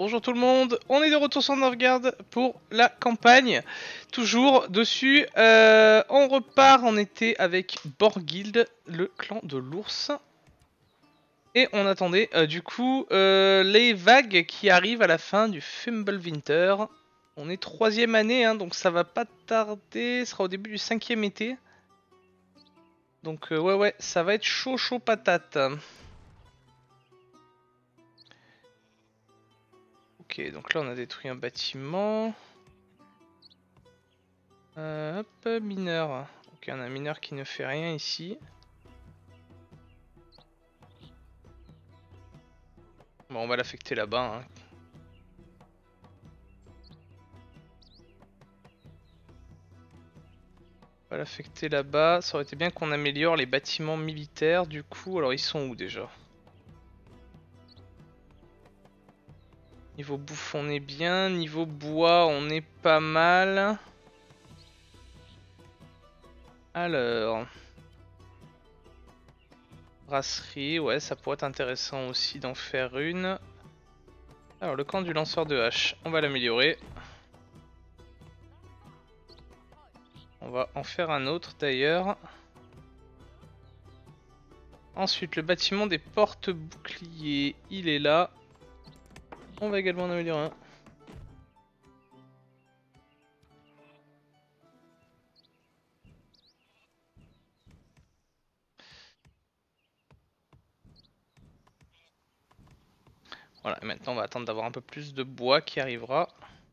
Bonjour tout le monde, on est de retour sur Northgard pour la campagne. Toujours dessus, on repart en été avec Borghild, le clan de l'ours. Et on attendait du coup les vagues qui arrivent à la fin du Fimbulwinter. On est 3ème année, hein, donc ça va pas tarder, ce sera au début du 5ème été. Donc ouais, ça va être chaud chaud patate. Ok, donc là on a détruit un bâtiment. Hop, mineur. Ok, on a un mineur qui ne fait rien ici. Bon, on va l'affecter là-bas. Hein. On va l'affecter là-bas. Ça aurait été bien qu'on améliore les bâtiments militaires du coup. Alors ils sont où déjà? Niveau bouffe on est bien. Niveau bois on est pas mal. Alors... Brasserie, ouais ça pourrait être intéressant aussi d'en faire une. Alors le camp du lanceur de hache, on va l'améliorer. On va en faire un autre d'ailleurs. Ensuite le bâtiment des portes boucliers, il est là. On va également en améliorer un. Voilà, et maintenant on va attendre d'avoir un peu plus de bois qui arrivera.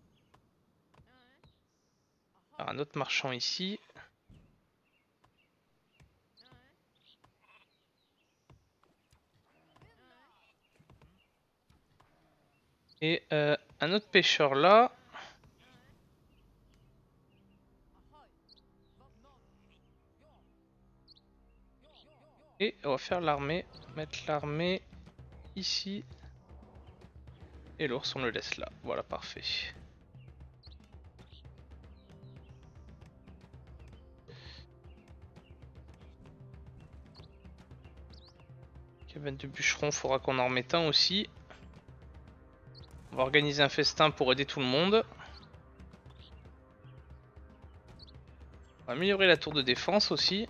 Alors, un autre marchand ici. Et un autre pêcheur là. Et on va faire l'armée. Mettre l'armée ici. Et l'ours on le laisse là. Voilà, parfait. Cabane de bûcheron, faudra qu'on en remette un aussi. On va organiser un festin pour aider tout le monde. On va améliorer la tour de défense aussi.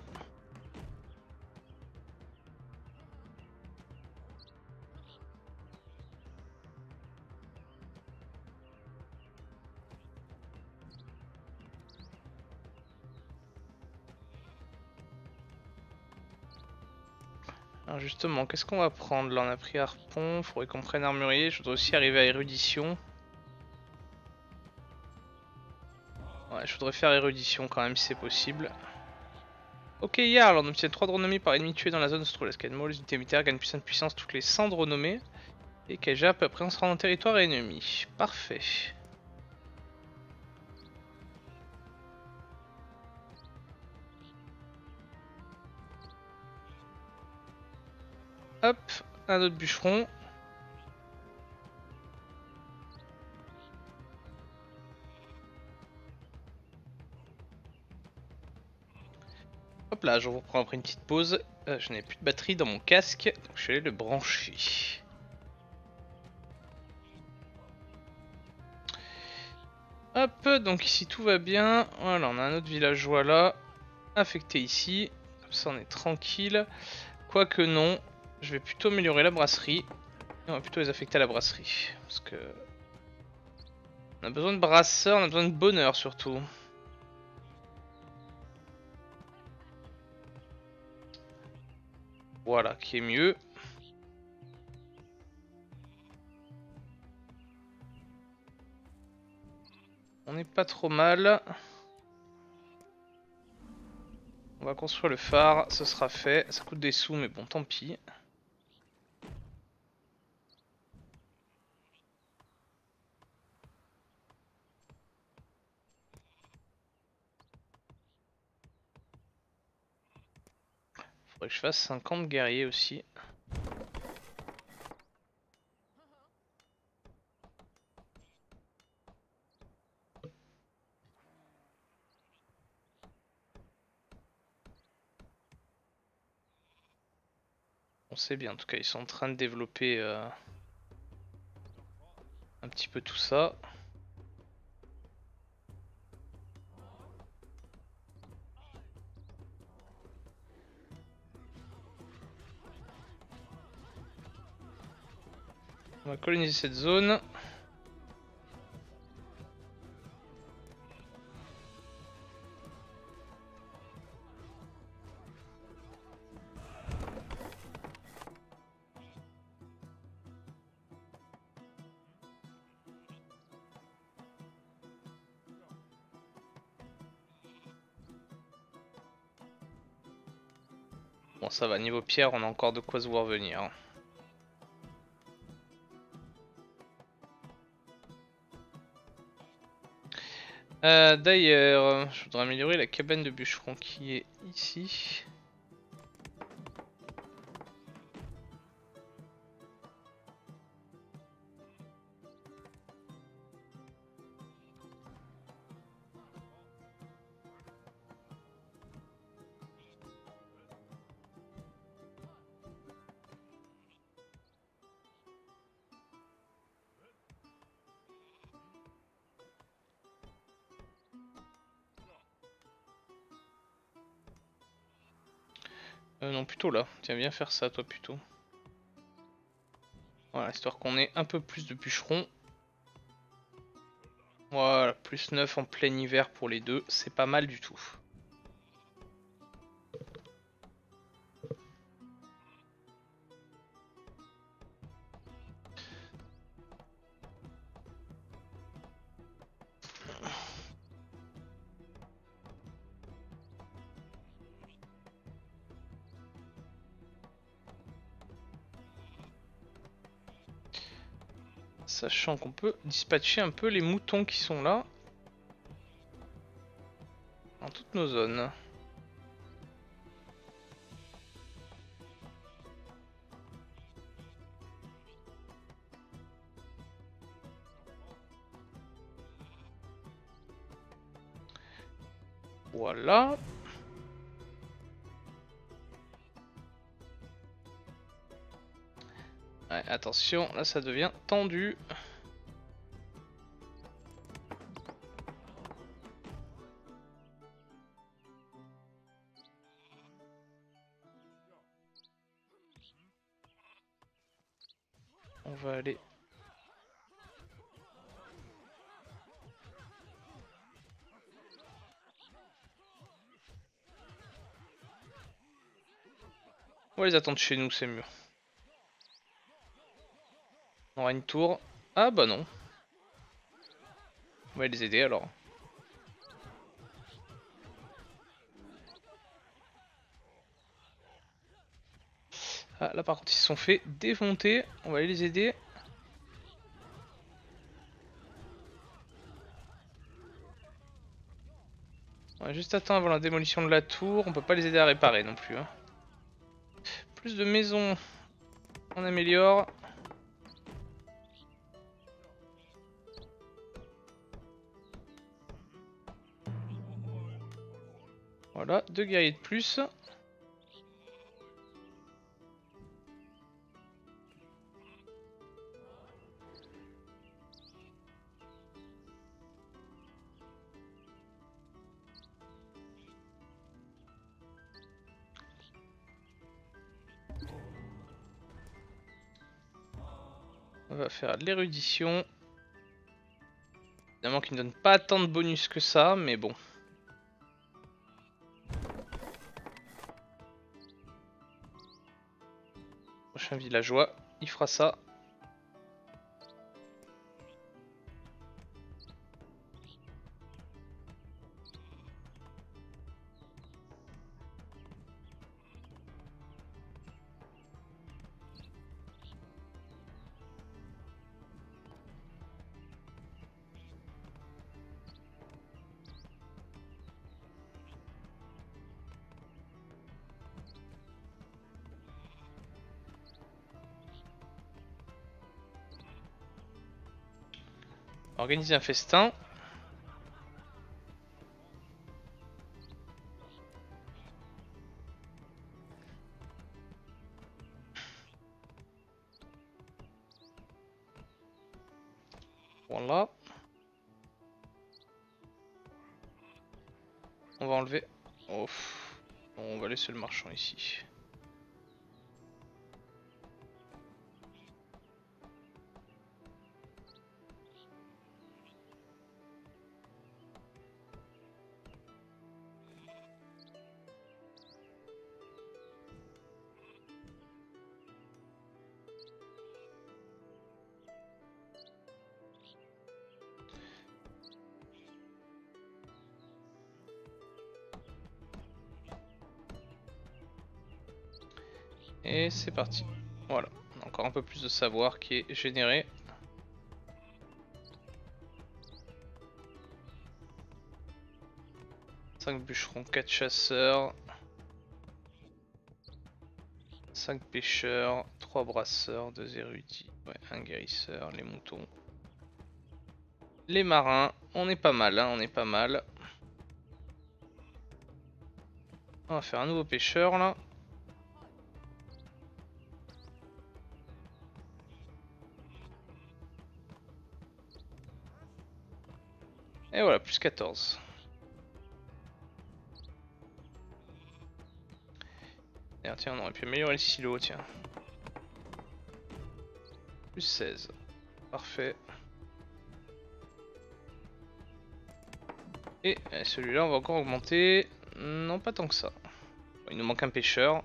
Alors justement, qu'est-ce qu'on va prendre? Là on a pris harpon, faudrait qu'on prenne armurier, je voudrais aussi arriver à érudition. Ouais, je voudrais faire érudition quand même si c'est possible. Ok, Jarl, on obtient 3 de renommée par ennemi tué dans la zone où se trouve l'escadre. Les unités militaires gagnent plus de puissance toutes les 100 de renommée. Et Kaja peut après on sera en territoire ennemi. Parfait. Hop, un autre bûcheron. Hop là, je vous reprends après une petite pause. Je n'ai plus de batterie dans mon casque, donc je suis allé le brancher. Hop, donc ici tout va bien. Voilà, on a un autre villageois là, affecté ici. Comme ça on est tranquille. Quoique non, je vais plutôt améliorer la brasserie. Et on va plutôt les affecter à la brasserie. Parce que... on a besoin de brasseurs, on a besoin de bonheur surtout. Voilà, qui est mieux. On n'est pas trop mal. On va construire le phare, ce sera fait. Ça coûte des sous, mais bon, tant pis. Faudrait que je fasse 50 guerriers aussi. On sait bien, en tout cas, ils sont en train de développer un petit peu tout ça. On va coloniser cette zone. Bon, ça va, niveau pierre, on a encore de quoi se voir venir. D'ailleurs, je voudrais améliorer la cabane de bûcheron qui est ici. Non, plutôt là. Tiens, viens faire ça, toi, plutôt. Voilà, histoire qu'on ait un peu plus de bûcherons. Voilà, plus 9 en plein hiver pour les deux, c'est pas mal du tout. Sachant qu'on peut dispatcher un peu les moutons qui sont là. Dans toutes nos zones. Voilà. Ouais, attention, là ça devient tendu. On va aller... On va les attendre chez nous, c'est mieux. On aura une tour. Ah bah non. On va les aider alors. Ah là par contre ils se sont fait démonter. On va aller les aider. On va juste attendre avant la démolition de la tour. On peut pas les aider à réparer non plus. Hein. Plus de maisons. On améliore. Voilà, 2 guerriers de plus. On va faire de l'érudition. Évidemment qui ne donne pas tant de bonus que ça, mais bon. Prochain villageois, il fera ça. Organiser un festin. là. On va enlever... Oh. Bon, on va laisser le marchand ici. Et c'est parti. Voilà, encore un peu plus de savoir qui est généré. « 5 bûcherons, 4 chasseurs, 5 pêcheurs, 3 brasseurs, 2 érudits, ouais, 1 guérisseur, les moutons. Les marins, on est pas mal, hein, on est pas mal. On va faire un nouveau pêcheur là. Et voilà, plus 14. Tiens, on aurait pu améliorer le silo, tiens. Plus 16. Parfait. Et celui-là, on va encore augmenter. Non, pas tant que ça. Il nous manque un pêcheur.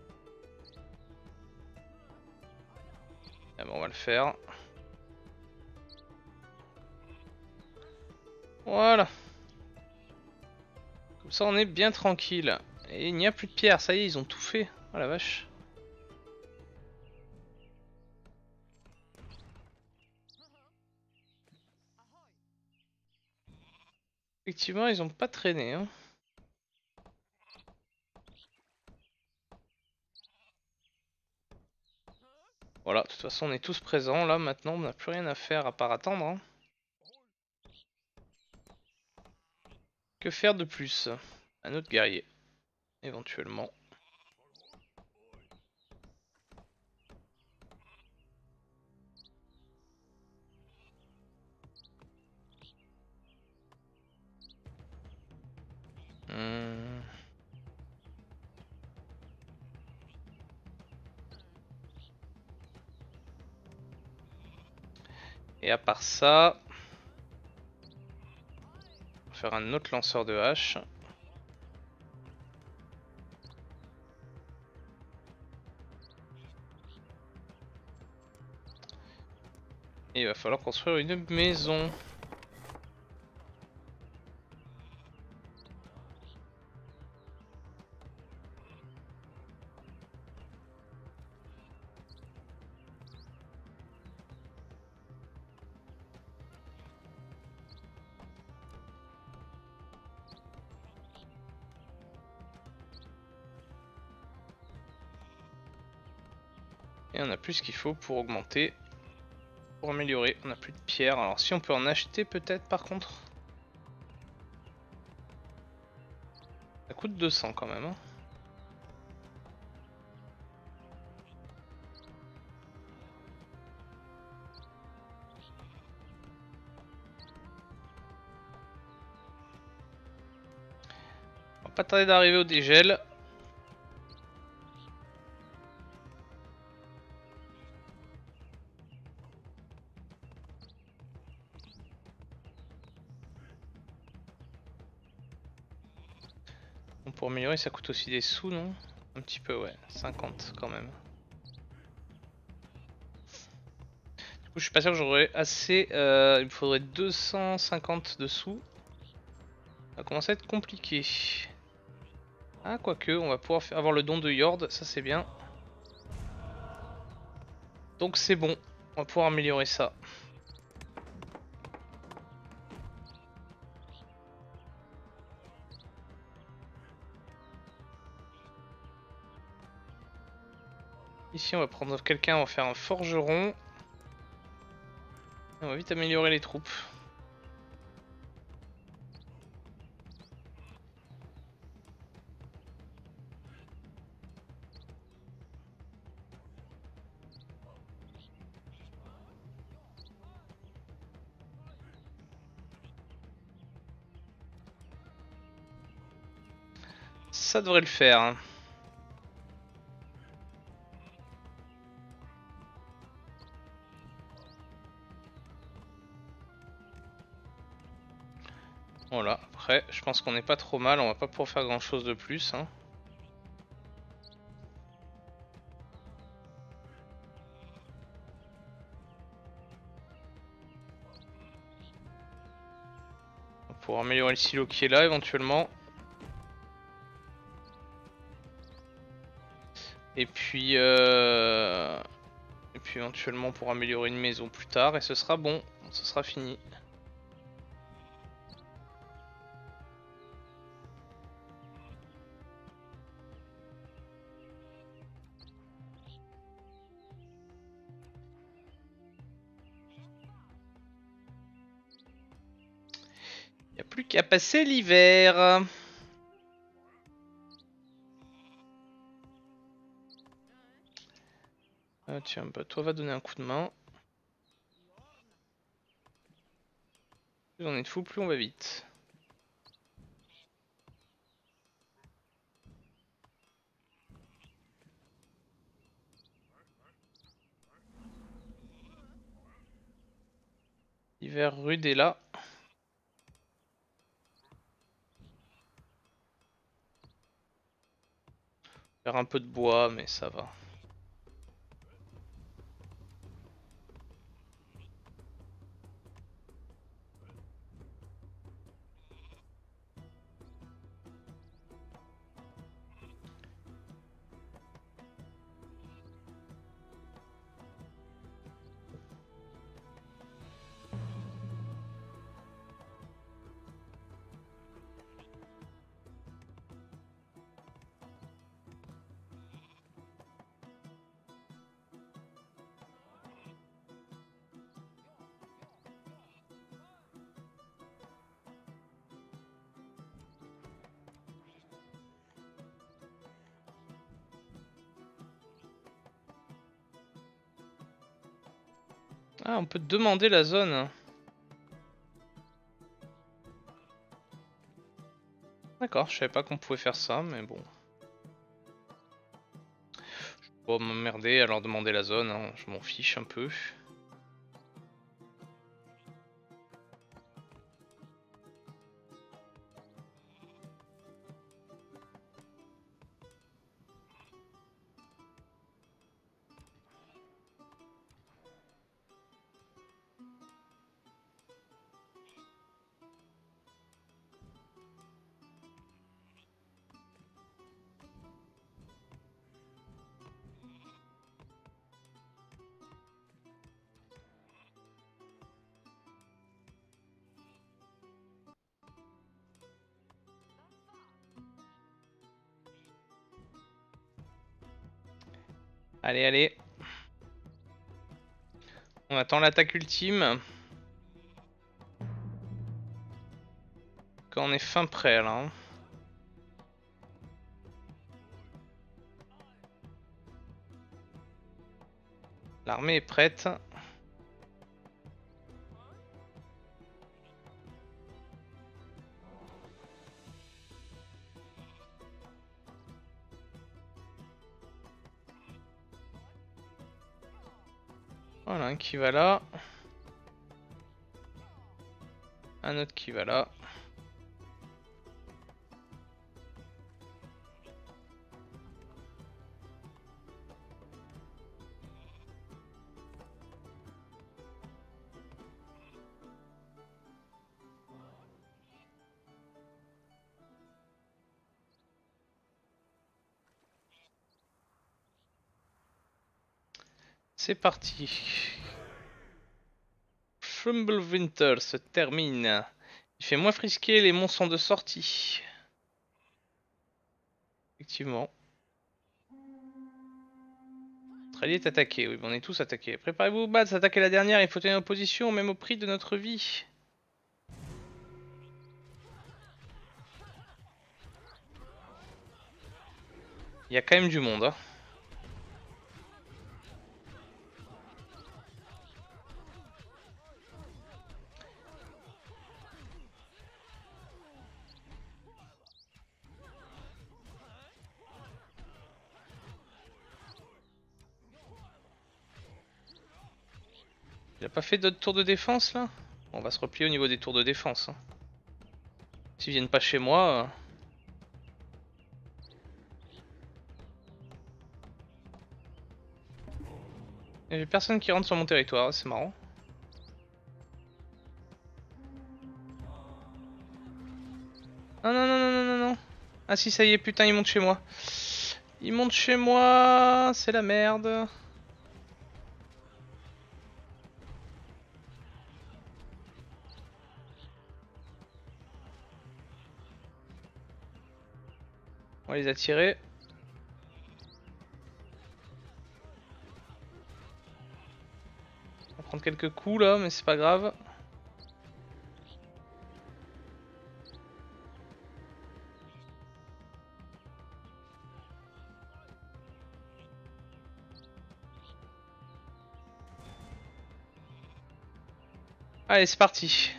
Ah bon, on va le faire. Voilà. Comme ça, on est bien tranquille. Et il n'y a plus de pierre. Ça y est, ils ont tout fait. Oh la vache. Effectivement, ils ont pas traîné, hein. Voilà, de toute façon, on est tous présents. Là, maintenant, on n'a plus rien à faire à part attendre, hein. Que faire de plus? Un autre guerrier, éventuellement. Hmm. Et à part ça, on va faire un autre lanceur de hache. Et il va falloir construire une maison. Et on a plus ce qu'il faut pour augmenter, pour améliorer. On a plus de pierres. Alors si on peut en acheter peut-être par contre. Ça coûte 200 quand même, hein. On va pas tarder d'arriver au dégel. Bon, pour améliorer ça coûte aussi des sous, non? Un petit peu, ouais, 50 quand même. Du coup je suis pas sûr que j'aurai assez, il me faudrait 250 de sous. Ça va commencer à être compliqué. Ah quoique, on va pouvoir avoir le don de Yord, ça c'est bien. Donc c'est bon, on va pouvoir améliorer ça. Ici on va prendre quelqu'un, on va faire un forgeron. Et on va vite améliorer les troupes. Ça devrait le faire. Voilà, après, je pense qu'on n'est pas trop mal, on va pas pouvoir faire grand chose de plus. Hein. Pour améliorer le silo qui est là éventuellement. Et puis éventuellement pour améliorer une maison plus tard et ce sera bon, ce sera fini. Il n'y a plus qu'à passer l'hiver. Tiens, bah toi va donner un coup de main. Plus on est de fou, plus on va vite. L'hiver rude est là. Faire un peu de bois, mais ça va. Ah, on peut demander la zone. D'accord, je savais pas qu'on pouvait faire ça, mais bon. Je vais pas m'emmerder, alors demander la zone, hein, je m'en fiche un peu. Allez, allez. On attend l'attaque ultime. Quand on est fin prêt là. Hein. L'armée est prête. Voilà, un qui va là. Un autre qui va là. C'est parti. Winter se termine. Il fait moins frisqué, les monts sont de sortie. Effectivement. Australie est attaquée, oui, on est tous attaqués. Préparez-vous, Bad, s'attaquer la dernière, il faut tenir opposition, même au prix de notre vie. Il y a quand même du monde, hein. Il a pas fait d'autres tours de défense là? On va se replier au niveau des tours de défense. Hein. S'ils viennent pas chez moi... J'ai personne qui rentre sur mon territoire, c'est marrant. Non, non, non, non, non, non, non. Ah si, ça y est, putain, ils montent chez moi. Ils montent chez moi, c'est la merde. On va les attirer. On va prendre quelques coups là, mais c'est pas grave. Allez, c'est parti.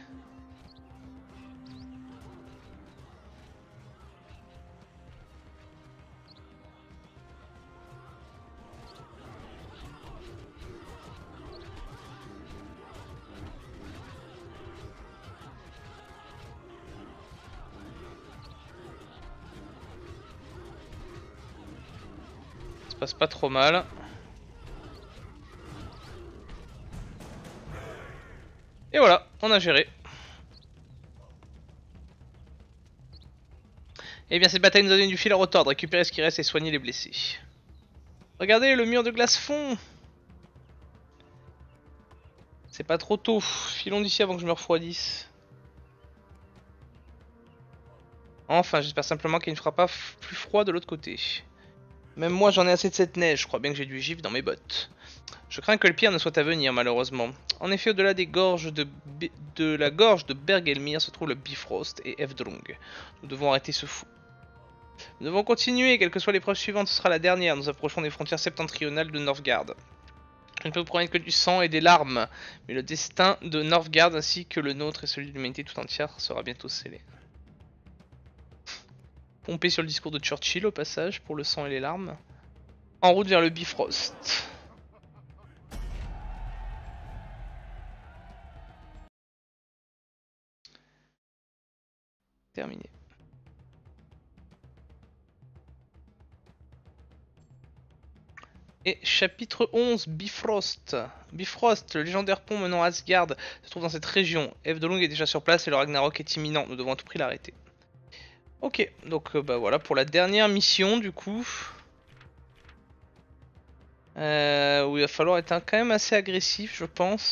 Ça se passe pas trop mal. Et voilà, on a géré. Eh bien, cette bataille nous a donné du fil à retordre. Récupérer ce qui reste et soigner les blessés. Regardez, le mur de glace fond. C'est pas trop tôt. Filons d'ici avant que je me refroidisse. Enfin, j'espère simplement qu'il ne fera pas plus froid de l'autre côté. Même moi, j'en ai assez de cette neige. Je crois bien que j'ai du givre dans mes bottes. Je crains que le pire ne soit à venir, malheureusement. En effet, au-delà des gorges de la gorge de Bergelmir se trouve le Bifrost et Evdrung. Nous devons arrêter ce fou. Nous devons continuer, quelle que soit l'épreuve suivante, ce sera la dernière. Nous approchons des frontières septentrionales de Northgard. Je ne peux vous promettre que du sang et des larmes, mais le destin de Northgard ainsi que le nôtre et celui de l'humanité tout entière sera bientôt scellé. Pompé sur le discours de Churchill au passage pour le sang et les larmes. En route vers le Bifrost. Terminé. Et chapitre 11, Bifrost. Bifrost, le légendaire pont menant à Asgard, se trouve dans cette région. Evdolung est déjà sur place et le Ragnarok est imminent. Nous devons à tout prix l'arrêter. Ok, donc bah voilà pour la dernière mission du coup. Où il va falloir être quand même assez agressif, je pense.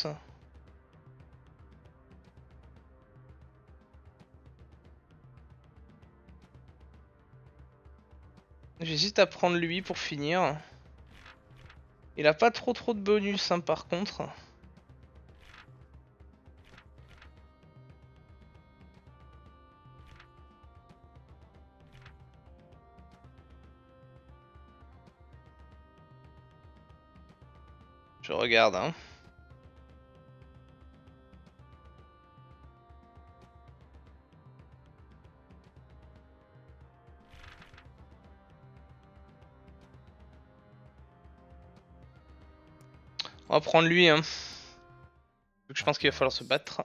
J'hésite à prendre lui pour finir. Il a pas trop de bonus hein, par contre. Je regarde hein. On va prendre lui hein. Je pense qu'il va falloir se battre.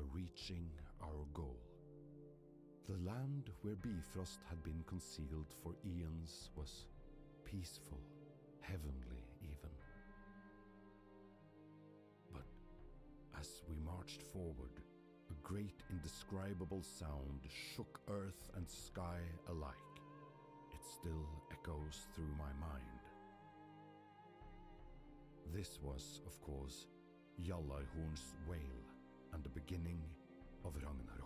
The land where Bifrost had been concealed for eons was peaceful, heavenly even. But as we marched forward, a great indescribable sound shook earth and sky alike. It still echoes through my mind. This was, of course, Gjallarhorn's wail and the beginning of Ragnarok.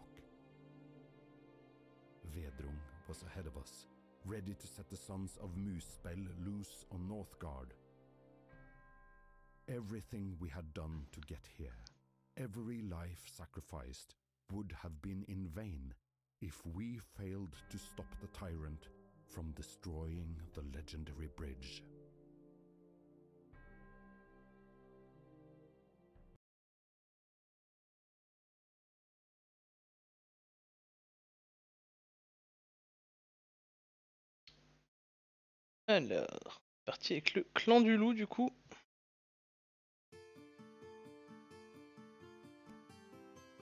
Vedrung was ahead of us, ready to set the sons of Muspel loose on Northgard. Everything we had done to get here, every life sacrificed, would have been in vain if we failed to stop the tyrant from destroying the legendary bridge. Alors, parti avec le clan du loup du coup.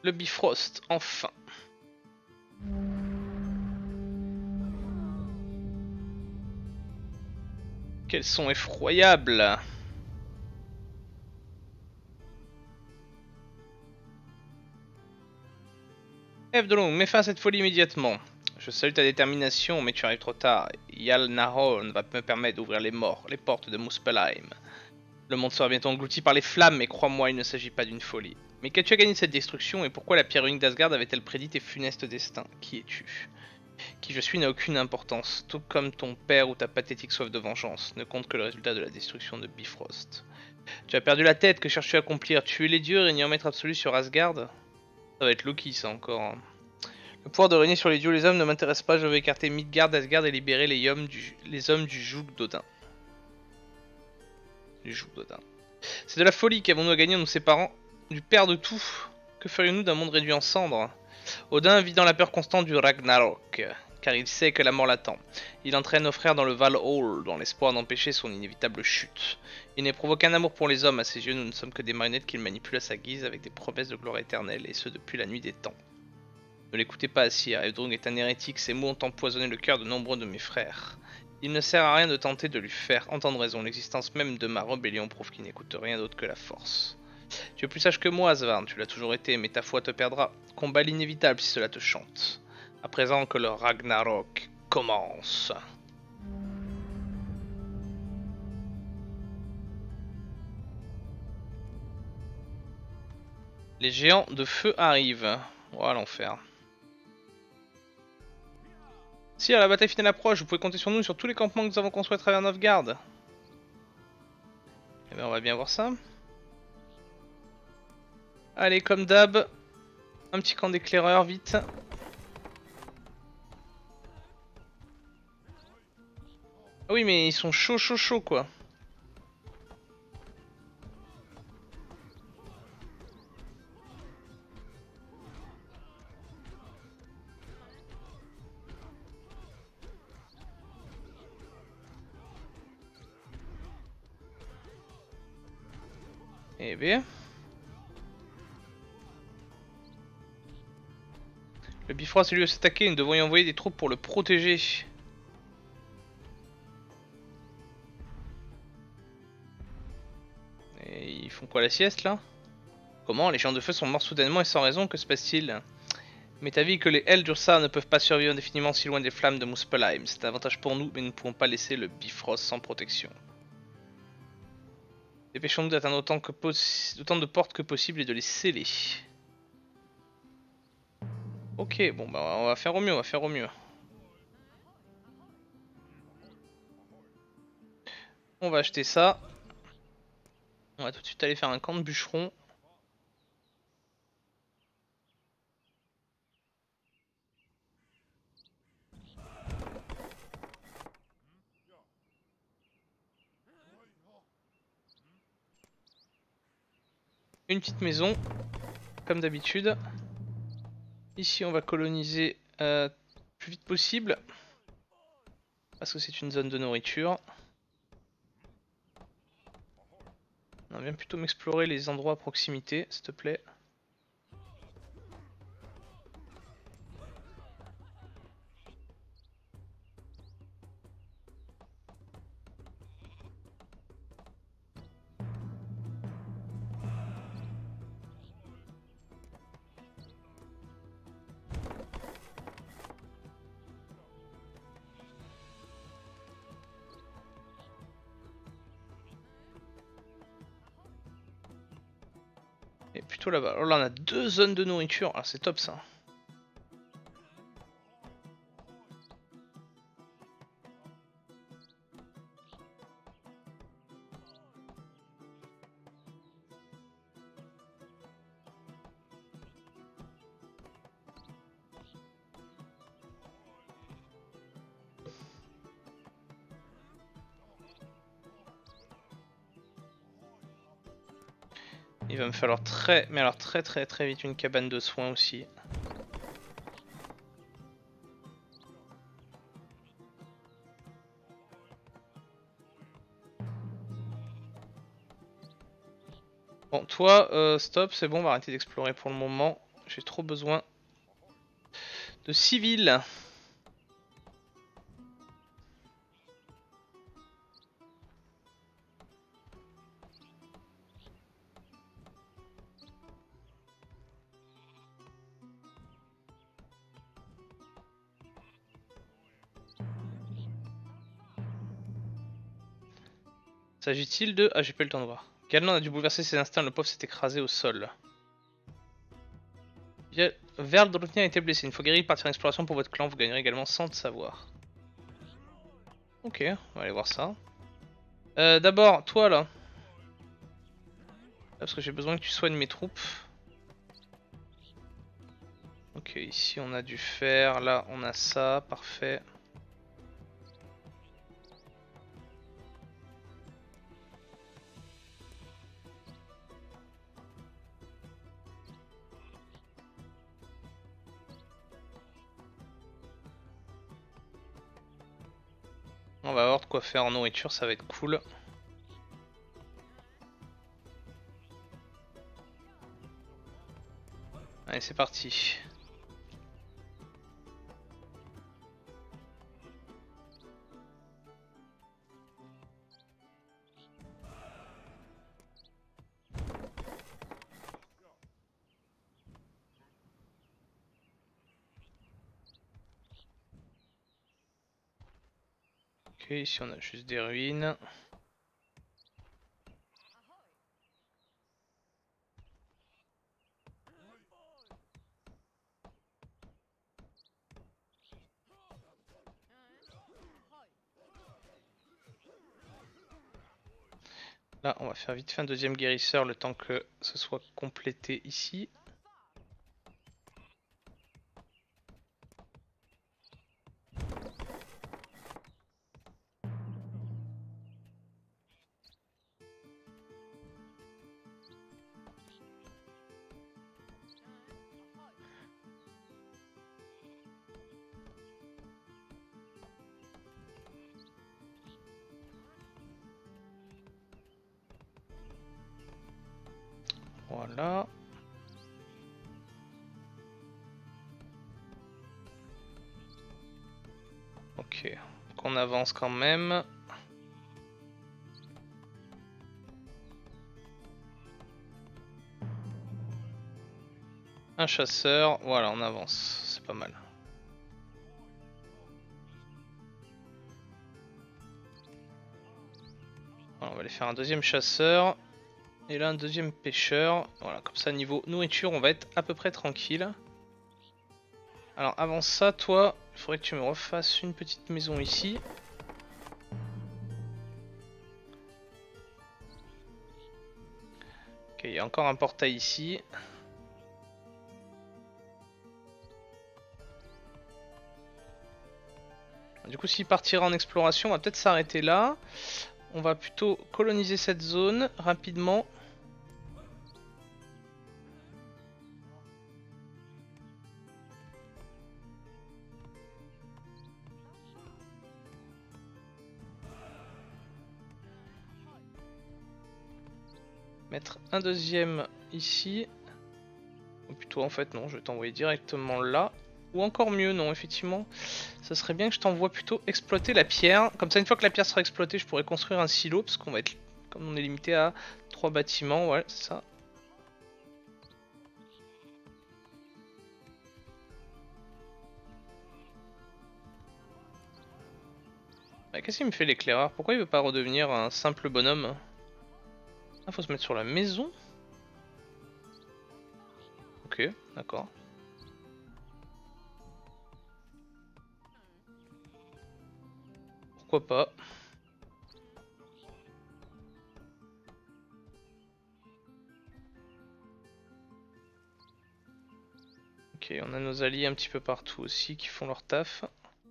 Le Bifrost, enfin. Quels sont effroyables! Eve de Long, mets fin à cette folie immédiatement. Je salue ta détermination, mais tu arrives trop tard. Yal Nahorn va me permettre d'ouvrir les portes de Muspelheim. Le monde sera bientôt englouti par les flammes, mais crois-moi, il ne s'agit pas d'une folie. Mais qu'as-tu à gagner de cette destruction, et pourquoi la pierre unique d'Asgard avait-elle prédit tes funestes destins? Qui es-tu? Qui je suis n'a aucune importance, tout comme ton père ou ta pathétique soif de vengeance. Ne compte que le résultat de la destruction de Bifrost. Tu as perdu la tête, que cherches-tu à accomplir? Tuer les dieux, régner en maître absolu sur Asgard? Ça va être Loki, ça encore. Hein. Le pouvoir de régner sur les dieux et les hommes ne m'intéresse pas, je veux écarter Midgard, Asgard et libérer les hommes du joug d'Odin. C'est de la folie, qu'avons-nous à gagner en nous séparant du père de tout? Que ferions-nous d'un monde réduit en cendres? Odin vit dans la peur constante du Ragnarok, car il sait que la mort l'attend. Il entraîne nos frères dans le Valhall, dans l'espoir d'empêcher son inévitable chute. Il n'éprouve aucun amour pour les hommes, à ses yeux nous ne sommes que des marionnettes qu'il manipule à sa guise avec des promesses de gloire éternelle, et ce depuis la nuit des temps. Ne l'écoutez pas, Sire, Evdrung est un hérétique, ses mots ont empoisonné le cœur de nombreux de mes frères. Il ne sert à rien de tenter de lui faire entendre raison, l'existence même de ma rébellion prouve qu'il n'écoute rien d'autre que la force. Tu es plus sage que moi, Asvarn, tu l'as toujours été, mais ta foi te perdra. Combat l'inévitable si cela te chante. À présent que le Ragnarok commence. Les géants de feu arrivent. Oh, l'enfer. Si la bataille finale approche, vous pouvez compter sur nous sur tous les campements que nous avons construits à travers Novgard. Eh bien, on va bien voir ça. Allez, comme d'hab, un petit camp d'éclaireurs, vite. Ah oui, mais ils sont chauds, quoi. Eh bien. Le Bifrost lui s'attaquer, nous devons y envoyer des troupes pour le protéger. Et ils font quoi, la sieste là? Comment? Les géants de feu sont morts soudainement et sans raison, que se passe-t-il? M'est avis que les Heldursar ne peuvent pas survivre indéfiniment si loin des flammes de Muspelheim. C'est un avantage pour nous, mais nous ne pouvons pas laisser le Bifrost sans protection. Dépêchons-nous d'atteindre autant de portes que possible et de les sceller. Ok, bon bah on va faire au mieux, On va acheter ça. On va tout de suite aller faire un camp de bûcherons. Une petite maison, comme d'habitude. Ici on va coloniser le plus vite possible. Parce que c'est une zone de nourriture. On vient plutôt m'explorer les endroits à proximité, s'il te plaît. Et plutôt là-bas. Alors là on a deux zones de nourriture, ah, c'est top ça. Il va me falloir très vite une cabane de soins aussi. Bon, toi, stop, c'est bon, on va arrêter d'explorer pour le moment. j'ai trop besoin de civils. S'agit-il de... Ah, j'ai pas eu le temps de voir. Ganon a dû bouleverser ses instincts, le pauvre s'est écrasé au sol. Verdrotnia a été blessé. Une fois guéri, partir en exploration pour votre clan, vous gagnerez également 100 de savoir. Ok, on va aller voir ça. D'abord, toi là. Parce que j'ai besoin que tu soignes mes troupes. Ok, ici on a du fer, là on a ça, parfait. On va avoir de quoi faire en nourriture, ça va être cool. Allez, c'est parti. Ok, ici on a juste des ruines. Là, on va faire vite fait un deuxième guérisseur le temps que ce soit complété ici. Voilà. Ok, donc on avance quand même. Un chasseur, voilà, on avance, c'est pas mal. Voilà, on va aller faire un deuxième chasseur. Et là un deuxième pêcheur. Voilà, comme ça niveau nourriture on va être à peu près tranquille. Alors avant ça, toi, il faudrait que tu me refasses une petite maison ici. Ok, il y a encore un portail ici. Du coup, s'il partira en exploration, on va peut-être s'arrêter là. On va plutôt coloniser cette zone rapidement. Mettre un deuxième ici. Ou plutôt en fait non, je vais t'envoyer directement là. Ou encore mieux, non, effectivement, ça serait bien que je t'envoie plutôt exploiter la pierre. Comme ça, une fois que la pierre sera exploitée, je pourrai construire un silo. Parce qu'on va être, comme on est limité à 3 bâtiments, ouais, c'est ça. Bah, qu'est-ce qu'il me fait l'éclaireur? Pourquoi il veut pas redevenir un simple bonhomme? Ah, faut se mettre sur la maison? Ok, d'accord. Pourquoi pas? Ok, on a nos alliés un petit peu partout aussi qui font leur taf.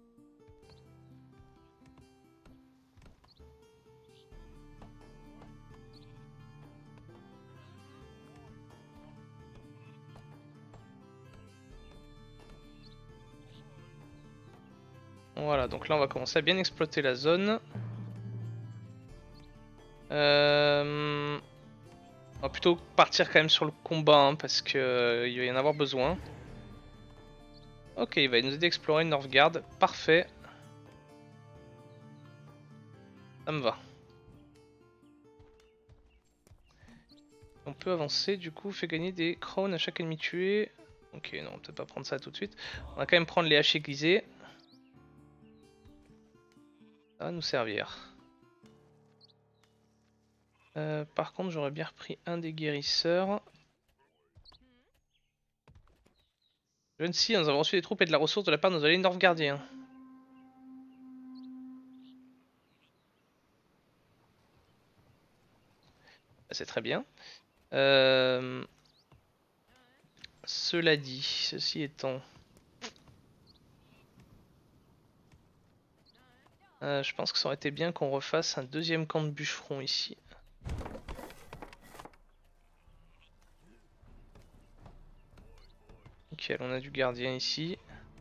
Voilà, donc là on va commencer à bien exploiter la zone. On va plutôt partir quand même sur le combat hein, parce que il va y en avoir besoin. Ok, il va nous aider à explorer Northgard. Parfait. Ça me va. On peut avancer, du coup, fait gagner des crowns à chaque ennemi tué. Ok, non, on peut pas prendre ça tout de suite. On va quand même prendre les haches aiguisées. Ça va nous servir. Par contre, j'aurais bien repris un des guérisseurs. Jeune si, nous avons reçu des troupes et de la ressource de la part de nos alliés Northgardiens. C'est très bien. Cela dit, ceci étant... je pense que ça aurait été bien qu'on refasse un deuxième camp de bûcherons ici. Ok, on a du gardien ici.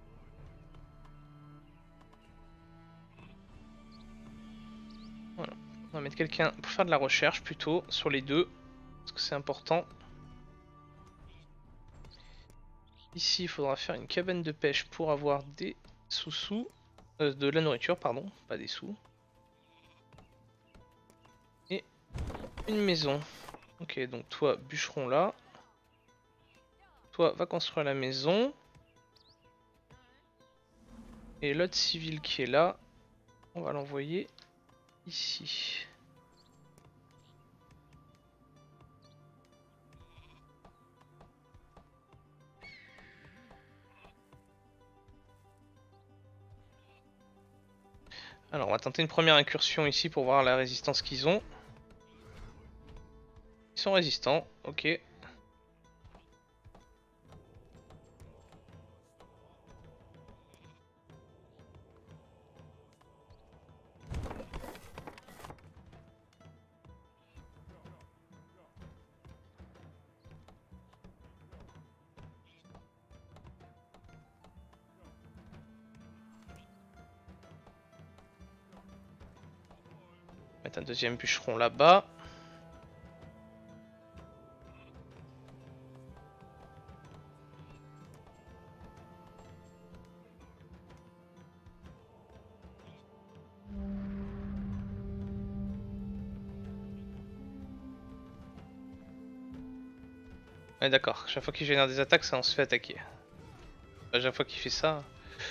Voilà. On va mettre quelqu'un pour faire de la recherche plutôt sur les deux. Parce que c'est important. Ici, il faudra faire une cabane de pêche pour avoir des sous-sous. De la nourriture, pardon, pas des sous. Et une maison. Ok, donc toi, bûcheron là. Toi, va construire la maison. Et l'autre civil qui est là, on va l'envoyer ici. Alors, on va tenter une première incursion ici pour voir la résistance qu'ils ont. Ils sont résistants, ok. Mettre un deuxième bûcheron là-bas. Ouais, d'accord. Chaque fois qu'il génère des attaques, ça on se fait attaquer. À chaque fois qu'il fait ça.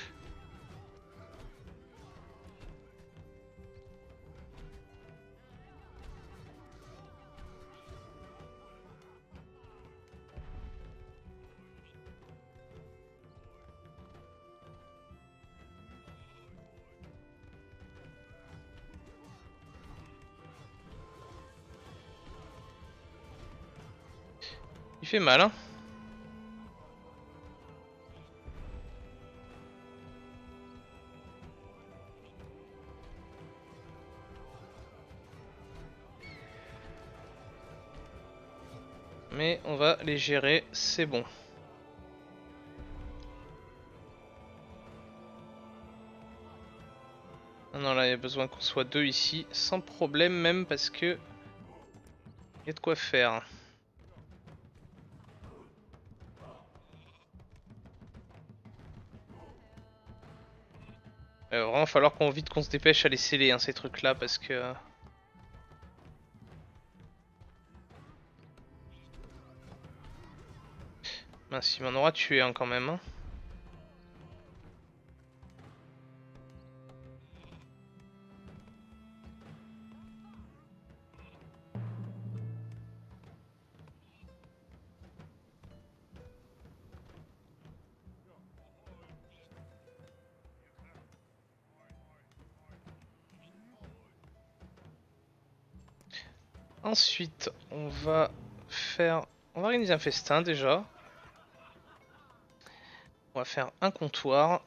Il fait mal, hein. Mais on va les gérer, c'est bon. Ah non, là il y a besoin qu'on soit deux ici, sans problème même parce que il y a de quoi faire. Vraiment falloir qu'on vite qu'on se dépêche à les sceller hein, ces trucs là parce que... Mince, il m'en aura tué hein, quand même. Hein. Ensuite, on va faire... On va organiser un festin déjà. On va faire un comptoir.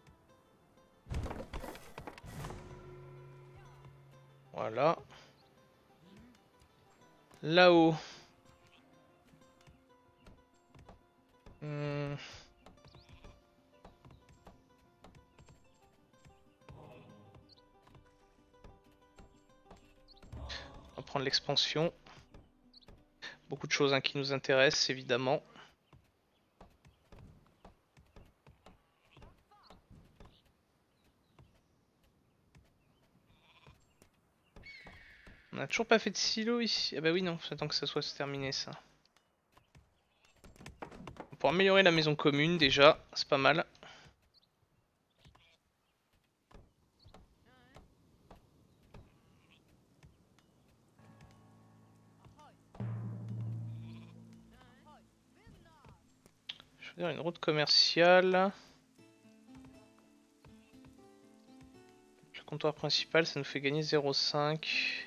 Voilà. Là-haut. Hmm. On va prendre l'expansion. Beaucoup de choses hein, qui nous intéressent évidemment. On a toujours pas fait de silo ici. Ah bah oui non, j'attends que ça soit terminé ça. Pour améliorer la maison commune déjà, c'est pas mal. Je veux dire une route commerciale. Le comptoir principal ça nous fait gagner 0,5.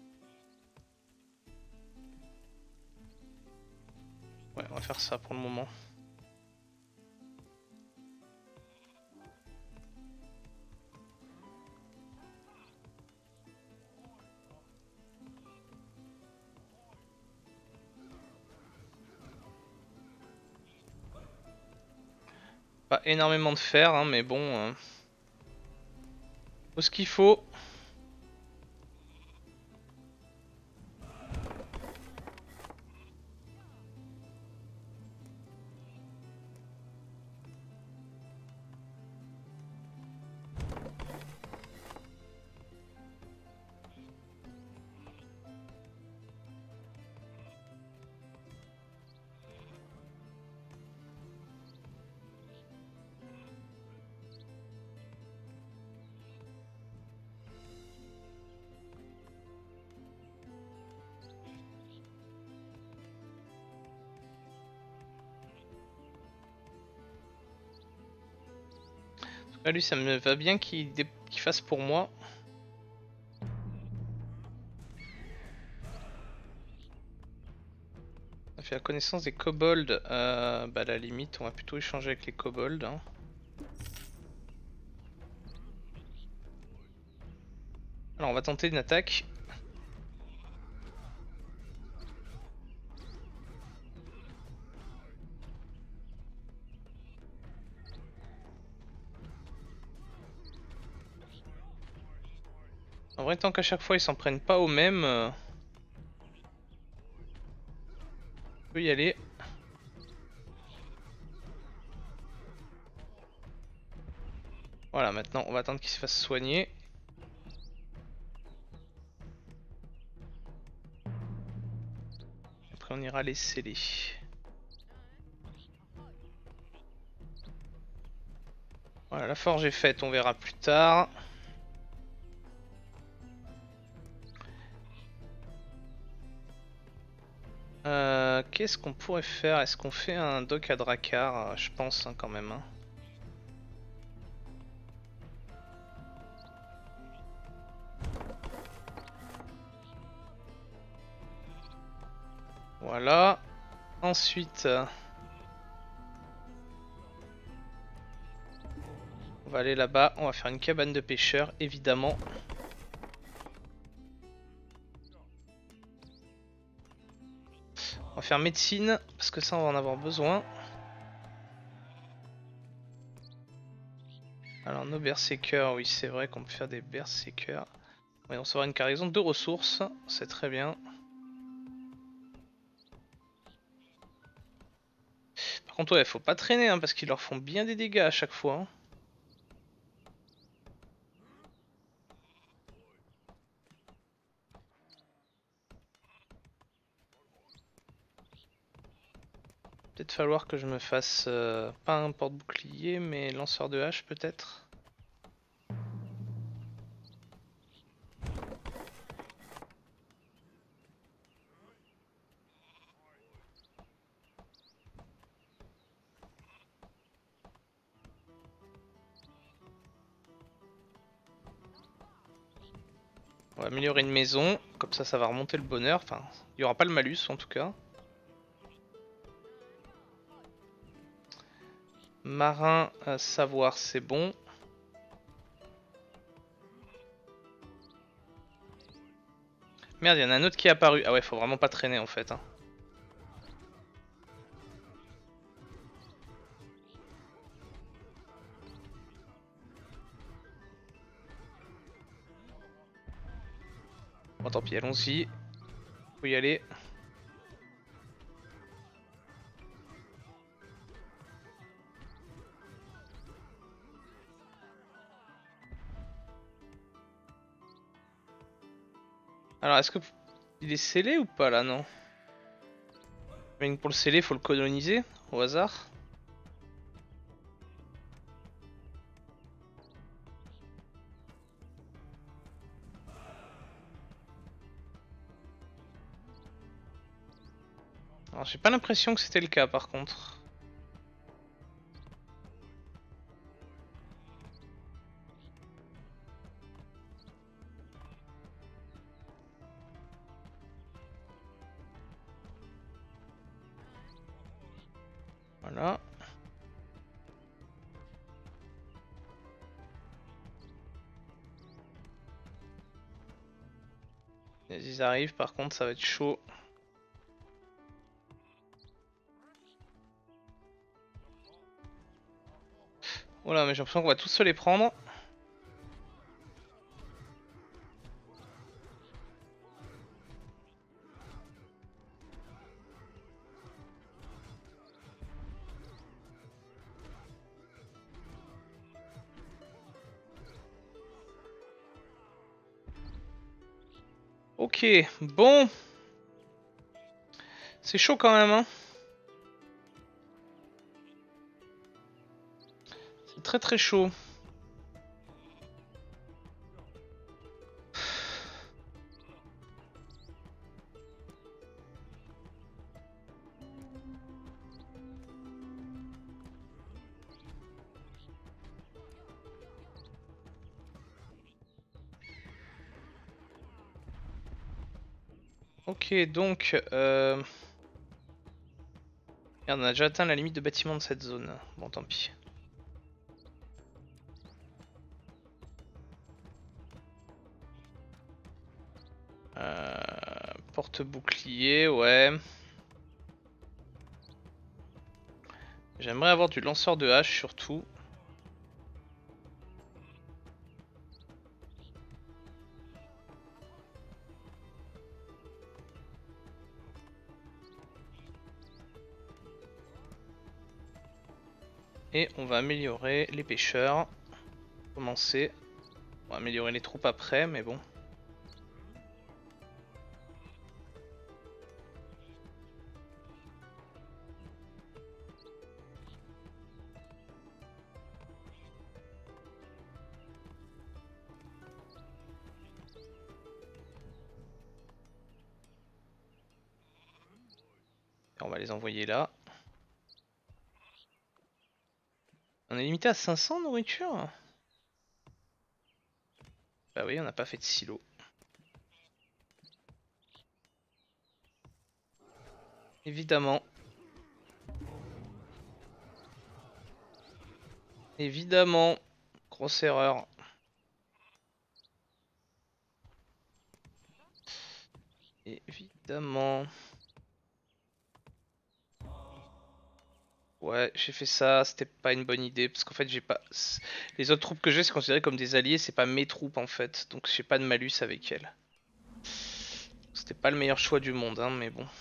Ouais on va faire ça pour le moment. Pas énormément de fer hein, mais bon. Faut ce qu'il faut. Là, lui ça me va bien qu'il fasse pour moi. On a fait la connaissance des kobolds. Bah à la limite on va plutôt échanger avec les kobolds. Hein. Alors on va tenter une attaque. En vrai tant qu'à chaque fois ils s'en prennent pas au même. On peut y aller. Voilà maintenant on va attendre qu'il se fasse soigner. Après on ira les sceller. Voilà la forge est faite, on verra plus tard. Qu'est-ce qu'on pourrait faire? Est-ce qu'on fait un dock à Drakkar? Je pense hein, quand même. Hein. Voilà. Ensuite, on va aller là-bas. On va faire une cabane de pêcheurs, évidemment. On va faire médecine, parce que ça on va en avoir besoin. Alors nos berserkers, oui c'est vrai qu'on peut faire des berserkers. Ouais, on sera une cargaison de ressources, c'est très bien. Par contre ouais, faut pas traîner hein, parce qu'ils leur font bien des dégâts à chaque fois. Hein. Peut-être falloir que je me fasse pas un porte-bouclier mais lanceur de hache peut-être. On va améliorer une maison, comme ça va remonter le bonheur. Enfin, il n'y aura pas le malus en tout cas. Marin, savoir c'est bon. Merde, il y en a un autre qui est apparu. Ah ouais, faut vraiment pas traîner en fait. Hein. Bon tant pis, allons-y. Faut y aller. Alors, est-ce que il est scellé ou pas là? Non. Mais pour le sceller, faut le coloniser au hasard. Alors, j'ai pas l'impression que c'était le cas par contre. Voilà. Ils arrivent, par contre, ça va être chaud. Voilà, mais j'ai l'impression qu'on va tous se les prendre. Ok, bon. C'est chaud quand même, hein. C'est très très chaud. Ok, donc... Merde, on a déjà atteint la limite de bâtiment de cette zone. Bon, tant pis. Porte-bouclier, ouais. J'aimerais avoir du lanceur de hache surtout. Et on va améliorer les pêcheurs. Commencer. On va améliorer les troupes après, mais bon. Et on va les envoyer là. On est limité à 500 nourriture? Bah oui, on n'a pas fait de silo. Évidemment. Évidemment. Grosse erreur. Évidemment. Ouais, j'ai fait ça, c'était pas une bonne idée parce qu'en fait j'ai pas... Les autres troupes que j'ai c'est considéré comme des alliés, c'est pas mes troupes en fait, donc j'ai pas de malus avec elles. C'était pas le meilleur choix du monde, hein, mais bon.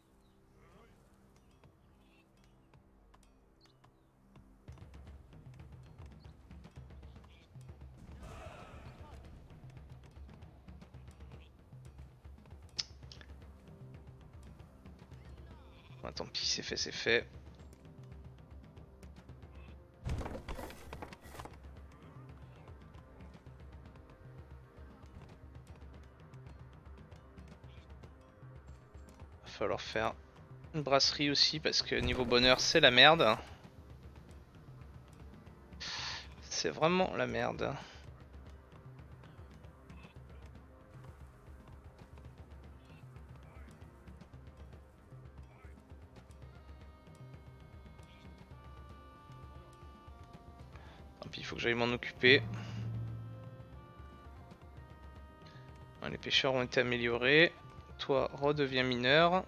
Ah, tant pis, c'est fait, c'est fait. Va falloir faire une brasserie aussi parce que niveau bonheur c'est la merde. C'est vraiment la merde. Tant pis, il faut que j'aille m'en occuper. Les pêcheurs ont été améliorés. Toi, redeviens mineur.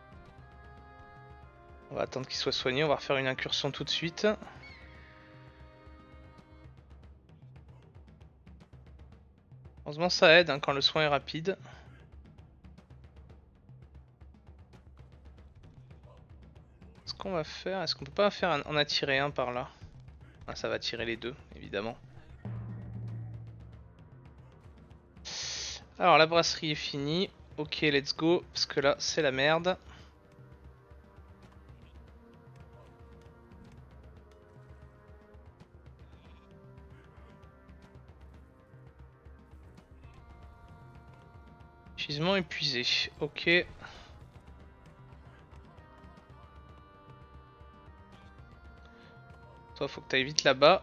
On va attendre qu'il soit soigné, on va refaire une incursion tout de suite. Heureusement ça aide hein, quand le soin est rapide. Ce qu'on va faire, est-ce qu'on peut pas en attirer un par là? Ah, ça va tirer les deux, évidemment. Alors la brasserie est finie. Ok, let's go, parce que là c'est la merde. Gisement épuisé, ok. Toi faut que t'ailles vite là-bas.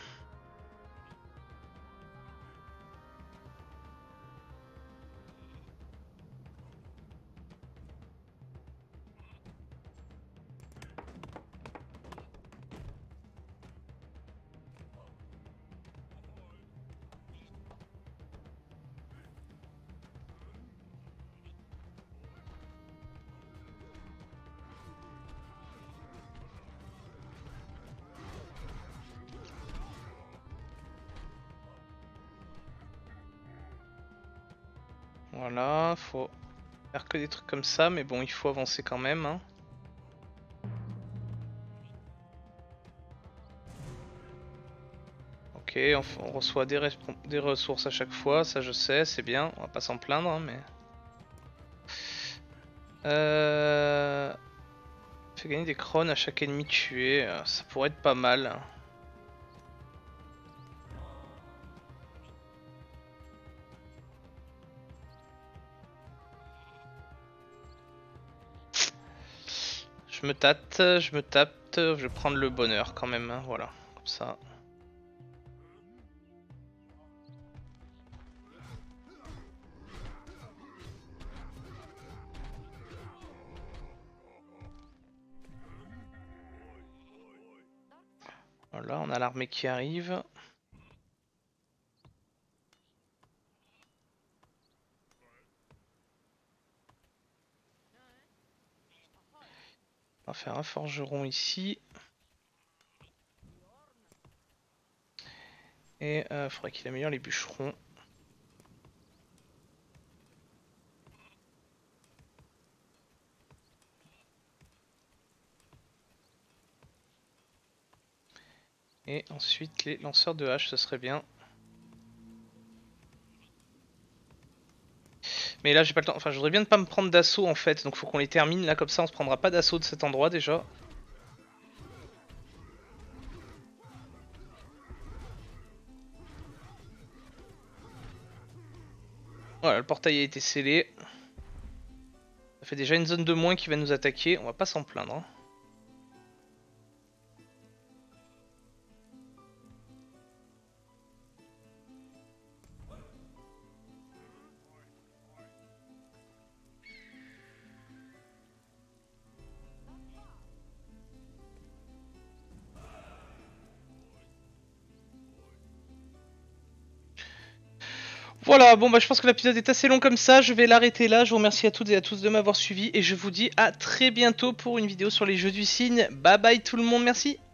Voilà, faut faire que des trucs comme ça, mais bon, il faut avancer quand même. Hein. Ok, on reçoit des ressources à chaque fois, ça je sais, c'est bien, on va pas s'en plaindre, hein, mais... Fait gagner des crônes à chaque ennemi tué, ça pourrait être pas mal. Je me tâte, je vais prendre le bonheur quand même, hein, voilà, comme ça. Voilà, on a l'armée qui arrive. On va faire un forgeron ici. Et il faudrait qu'il améliore les bûcherons. Et ensuite les lanceurs de hache, ce serait bien. Mais là j'ai pas le temps, enfin je voudrais bien ne pas me prendre d'assaut en fait, donc faut qu'on les termine là comme ça on se prendra pas d'assaut de cet endroit déjà. Voilà, le portail a été scellé. Ça fait déjà une zone de moins qui va nous attaquer, on va pas s'en plaindre. Hein. Voilà, bon bah je pense que l'épisode est assez long comme ça, je vais l'arrêter là, je vous remercie à toutes et à tous de m'avoir suivi et je vous dis à très bientôt pour une vidéo sur les jeux du cygne. Bye bye tout le monde, merci.